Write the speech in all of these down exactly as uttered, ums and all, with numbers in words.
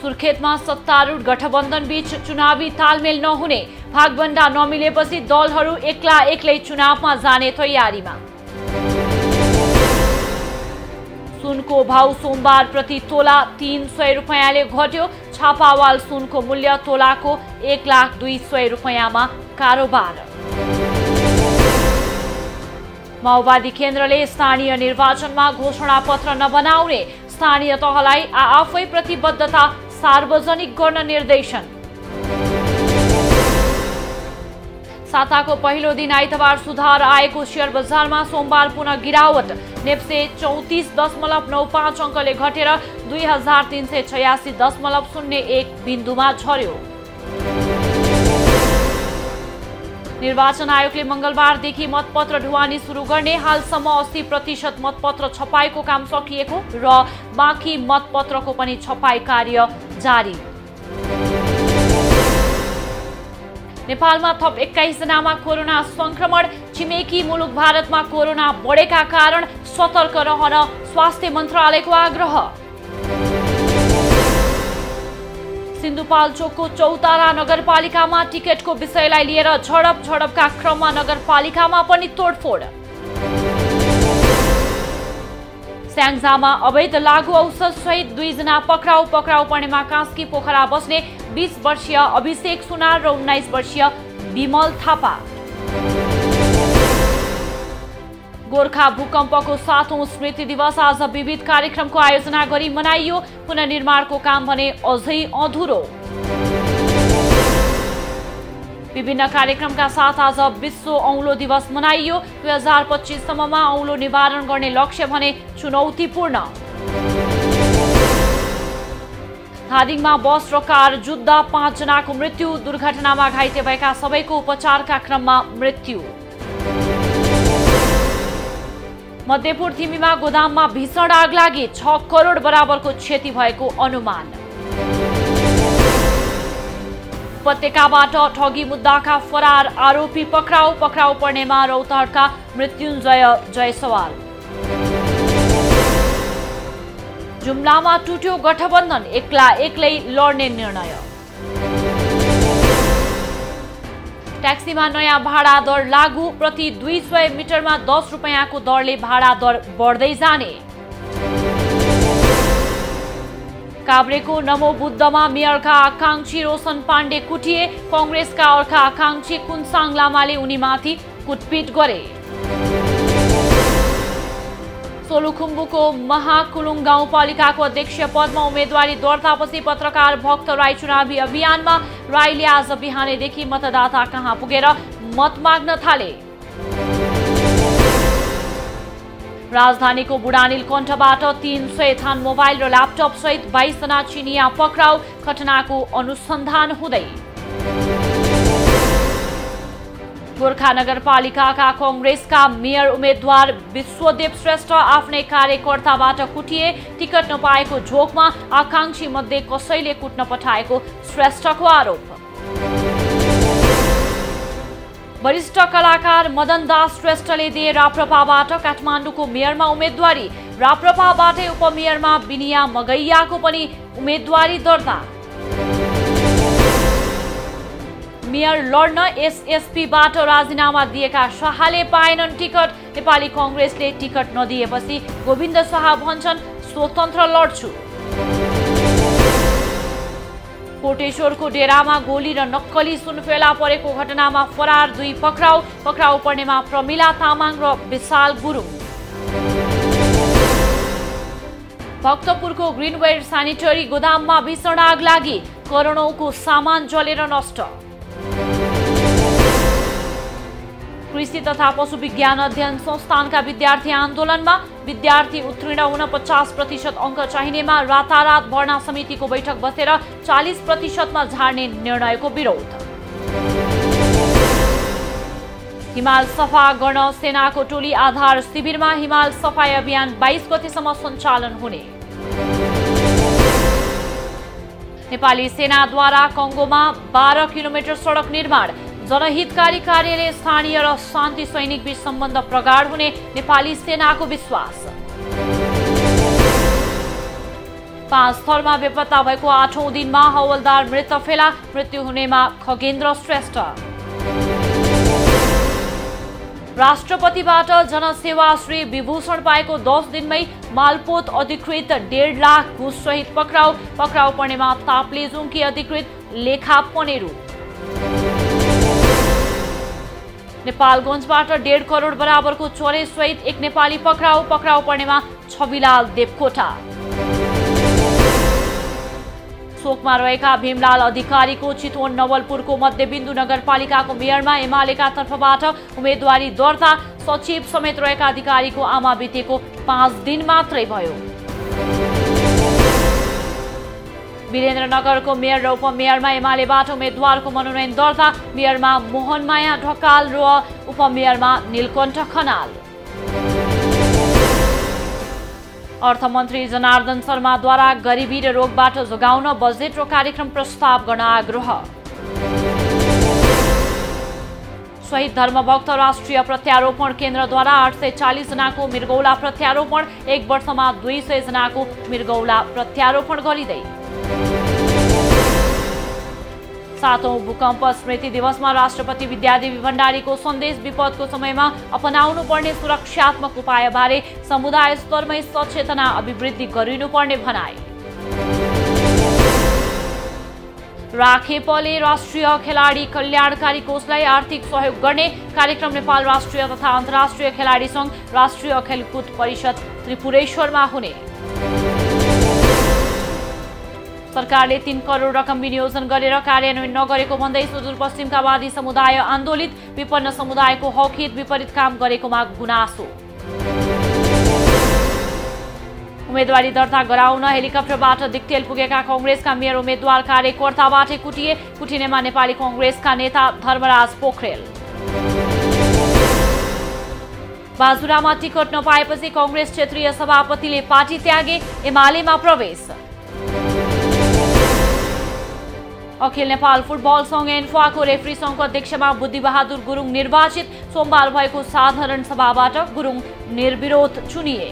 सुर्खेतमा सत्तारूढ गठबन्धन बीच चुनावी तालमेल नहुने, भागभण्डा नमिलेपछि दलहरू एक्ला एक्लै चुनावमा जाने तयारीमा। सुनको भाउ सोमबार प्रति तोला तीन सय रुपियाँले घट्यो। छापावाल सुनको मूल्य तोलाको एक लाख दुई सय रुपियाँमा कारोबार। माओवादी केन्द्रले स्थानीय निर्वाचनमा घोषणा पत्र नबनाउने, स्थानीय तहलाई आफै प्रतिबद्धता सार्वजनिक गर्न निर्देशन। साताको पहिलो दिन आइतबार सुधार आएको शेयर बजारमा सोमबार पुनः गिरावट। नेप्से चौतिस दशमलव नौ पाँच अङ्कले घटेर दुई हजार तीन सय छयासी दशमलव शून्य एक बिन्दुमा झर्यो। निर्वाचन आयोगले मंगलबारदेखि मतपत्र ढुवानी सुरु गर्ने, हालसम्म अस्सी प्रतिशत मतपत्र छपाईको काम सकिएको र बाँकी मतपत्रको पनि छपाई कार्य जारी। नेपालमा थप एक्काइस जनामा कोरोना संक्रमण। छिमेकी मुलुक भारतमा कोरोना बढेका कारण सतर्क रहन स्वास्थ्य मन्त्रालयको आग्रह। सिन्धुपाल्चोकको चौतारा नगरपालिकामा टिकटको विषयलाई लिएर झडप झडपका क्रममा नगरपालिकामा पनि तोडफोड। स्याङ्जामा अवैध लागू औषध सहित दुईजना पक्राउ। पक्राउ पर्नेमा कास्की पोखरा बस्ने बीस वर्षीय अभिषेक सुनार र उन्नाइस वर्षीय विमल थापा। गोर्खा भूकम्पको सातौं स्मृति दिवस आज विविध कार्यक्रमको आयोजना गरी मनाइयो। पुनर्निर्माणको काम भने अझै अधुरो। विभिन्न कार्यक्रमका साथ आज विश्व औँलो दिवस मनाइयो। दुई हजार पच्चीससम्ममा औँलो निवारण गर्ने लक्ष्य भने चुनौतीपूर्ण। धादिङमा बस र कार जुत्दा पाँच जनाको मृत्यु। दुर्घटनामा घाइते भएका सबैको उपचारका क्रममा मृत्यु। मध्यपुर थिमीमा गोदाममा भीषण आग लागि, छ करोड बराबरको क्षति भएको अनुमान। उपत्यकाबाट ठगी मुद्दाका फरार आरोपी पक्राउ। पक्राउ पर्नेमा रौतहटका मृत्युञ्जय जयसवाल। जुम्लामा टुट्यो गठबन्धन, एक्ला एक्लै लड्ने निर्णय। ट्याक्सीमा नयाँ भाडा दर लागू। प्रति दुई सय मिटरमा दस रुपियाँको दरले भाडा दर बढ्दै जाने। काभ्रेको नमो बुद्धमा मेयरका आकांक्षी रोशन पाण्डे कुटिए। कंग्रेसका अर्का आकांक्षी कुनसाङ लामाले उनीमाथि कुटपिट गरे। सोलुखुम्बुको महाकुलुङ गाउँपालिकाको अध्यक्ष पदमा उम्मेदवारी दर्तापछि पत्रकार भक्त राई चुनावी अभियानमा। राईले आज बिहानैदेखि मतदाता कहाँ पुगेर मत माग्न थाले। राजधानीको बुढानील कण्ठबाट तीन सय थान मोबाइल र ल्यापटप सहित बाइस जना चिनिया पक्राउ। घटनाको अनुसन्धान हुँदै। गोर्खा नगरपालिकाका कंग्रेसका मेयर उम्मेद्वार विश्वदेव श्रेष्ठ आफ्नै कार्यकर्ताबाट कुटिए। टिकट नपाएको झोकमा आकांक्षी मध्ये कसैले कुट्न पठाएको श्रेष्ठको आरोप। वरिष्ठ कलाकार मदन दास श्रेष्ठले दिए राप्रपाबाट काठमाडौँको मेयरमा उम्मेदवारी। राप्रपाबाटै उपमेयरमा बिनिया मगैयाको पनि उम्मेदवारी दर्ता। मेयर लड्न एसएसपीबाट राजीनामा दिएका शाहले पाएनन् टिकट। नेपाली कंग्रेसले टिकट नदिएपछि गोविन्द शाह भन्छन् स्वतन्त्र लड्छु। कोटेश्वरको डेरामा गोली र नक्कली सुन फेला परेको घटनामा फरार दुई पक्राउ। पक्राउ पर्नेमा प्रमिला तामाङ र विशाल गुरुङ। भक्तपुरको ग्रीनवेयर सेनिटरी गोदाममा भीषण आग लागि, करोडौंको सामान जलेर नष्ट। कृषि तथा पशु विज्ञान अध्ययन संस्थानका विद्यार्थी आन्दोलनमा। विद्यार्थी उत्तीर्ण हुन पचास प्रतिशत अङ्क चाहिनेमा रातारात भर्ना समितिको बैठक बसेर चालीस प्रतिशतमा झार्ने निर्णयको विरोध। हिमाल सफा गर्न सेनाको टोली आधार शिविरमा। हिमाल सफाई अभियान बाइस गतेसम्म सञ्चालन हुने। नेपाली सेनाद्वारा कङ्गोमा बाह्र किलोमिटर सडक निर्माण। जनहितकारी कार्यले स्थानीय र शान्ति सैनिक बीच सम्बन्ध प्रगाढ हुने नेपाली सेनाको विश्वास। पाँच स्थलमा बेपत्ता भएको आठौं दिनमा हवलदार मृत फेला, मृत्यु हुनेमा खगेन्द्र श्रेष्ठ। राष्ट्रपतिबाट जनसेवाश्री विभूषण पाएको दस दिनमै मालपोत अधिकृत डेढ लाख घुस सहित पक्राउ, पक्राउ पर्नेमा ताप्लेजुङकी अधिकृत लेखा पनेरू। नेपालगञ्जबाट डेढ करोड बराबरको चोरे सहित एक नेपाली पक्राउ, पक्राउ पर्नेमा छविलाल देवकोटा। शोकमा रहेका भीमलाल अधिकारीको चितवन नवलपुरको मध्यबिन्दु नगरपालिकाको मेयरमा एमालेका तर्फबाट उम्मेदवारी दर्ता, सचिव समेत रहेका अधिकारीको आमा बितेको पाँच दिन मात्रै भयो। वीरेन्द्रनगरको मेयर र उपमेयरमा एमालेबाट उम्मेद्वारको मनोनयन दर्ता, मेयरमा मोहनमाया ढकाल र उपमेयरमा नीलकण्ठ खनाल। अर्थमन्त्री जनार्दन शर्माद्वारा गरिबी र रोगबाट जोगाउन बजेट र कार्यक्रम प्रस्ताव गर्न आग्रह। शहीद धर्मभक्त राष्ट्रिय प्रत्यारोपण केन्द्रद्वारा आठ सय चालिस जनाको मृगौला प्रत्यारोपण, एक वर्षमा दुई सय जनाको मृगौला प्रत्यारोपण गरिँदै। सातौं भूकम्प स्मृति दिवसमा राष्ट्रपति विद्यादेवी भण्डारीको सन्देश, विपदको समयमा अपनाउनु पर्ने सुरक्षात्मक उपायबारे समुदाय स्तरमै सचेतना अभिवृद्धि गरिनुपर्ने भनाई। राखेपले राष्ट्रिय खेलाडी कल्याणकारी कोषलाई आर्थिक सहयोग गर्ने, कार्यक्रम नेपाल राष्ट्रिय तथा अन्तर्राष्ट्रिय खेलाडी संघ, राष्ट्रिय खेलकुद परिषद त्रिपुरेश्वरमा हुने। सरकारले तीन करोड रकम विनियोजन गरेर कार्यान्वयन नगरेको भन्दै सुदूरपश्चिमका वादी समुदाय आन्दोलित, विपन्न समुदायको हकहित विपरीत काम गरेकोमा गुनासो। उम्मेदवारी दर्ता गराउन हेलिकप्टरबाट दिक्तेल पुगेका कांग्रेसका मेयर उम्मेद्वार कार्यकर्ताबाटै कुटिए, कुटिनेमा नेपाली कांग्रेसका नेता धर्मराज पोखरेल। बाजुरामा टिकट नपाएपछि कांग्रेस क्षेत्रीय सभापतिले पार्टी त्यागे, एमालेमा प्रवेश। अखिल नेपाल फुटबल संघ एन्फाको रेफ्री संघको अध्यक्षमा बुद्धिबहादुर गुरुङ निर्वाचित, सोमबार भएको साधारण सभाबाट गुरुङ निर्विरोध चुनिए।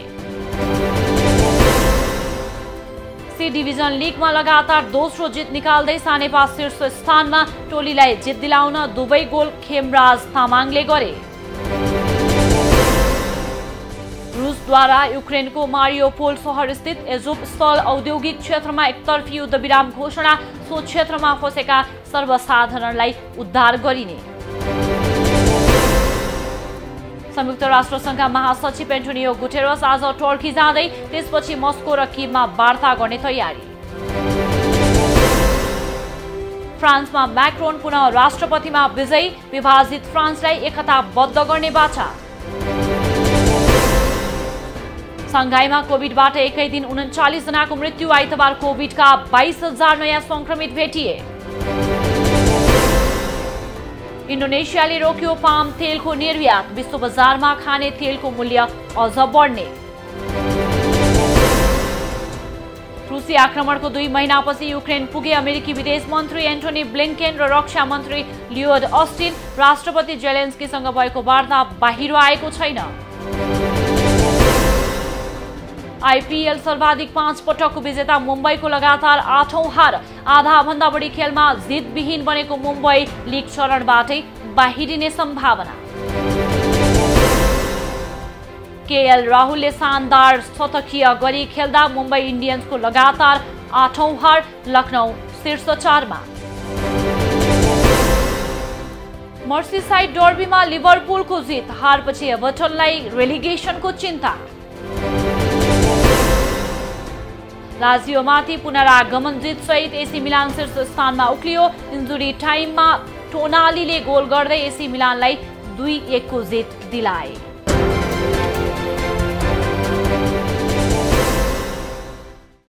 सी डिभिजन लिगमा लगातार दोस्रो जित निकाल्दै सानेपा शीर्ष स्थानमा, टोलीलाई जित दिलाउन दुवै गोल खेमराज तामाङले गरे। रुसद्वारा युक्रेनको मारियोपोल शहर स्थित एजोपस्थल औद्योगिक क्षेत्रमा एकतर्फी युद्धविराम घोषणा, सो क्षेत्रमा फँसेका सर्वसाधारणलाई उद्धार गरिने। संयुक्त राष्ट्र संघका महासचिव एन्टोनियो गुटेरस आज टर्की जाँदै, त्यसपछि मस्को र किभमा वार्ता गर्ने तयारी। फ्रान्समा म्याक्रोन पुनः राष्ट्रपतिमा विजयी, विभाजित फ्रान्सलाई एकताबद्ध गर्ने बाचा। सङ्घाईमा कोभिडबाट एकै दिन उन्चालिस जनाको मृत्यु, आइतबार कोभिडका बाइस हजार नयाँ संक्रमित भेटिए। इन्डोनेसियाले रोक्यो पाम तेलको निर्यात, विश्व बजारमा खाने तेलको मूल्य अझ बढ्ने। रुसी आक्रमणको दुई महिनापछि युक्रेन पुगे अमेरिकी विदेश मन्त्री एन्टोनी ब्लिङ्केन र रक्षा मन्त्री लियोड अस्टिन, राष्ट्रपति जेलेन्स्कीसँग भएको वार्ता बाहिर आएको छैन। आइपिएल सर्वाधिक पाँच पटकको विजेता मुम्बईको लगातार आठौं हार, आधा भन्दा बढी खेलमा जितविहीन बनेको मुम्बई लिग चरणबाटै बाहिरिने सम्भावना। केएल राहुलले शानदार शतकीय गरी खेल्दा मुम्बई इन्डियन्सको लगातार आठौं हार, लखनऊ शीर्ष चारमा। मर्सीसाइड डर्बीमा लिभरपुलको जित, हारपछि एभर्टनलाई रेलिगेसनको चिन्ता। लाजियोमाथि पुनरागमन जित सहित एसी मिलान शीर्ष स्थानमा उक्लियो, इन्जुरी टाइममा टोनालीले गोल गर्दै एसी मिलानलाई दुई एक को जित दिलाए।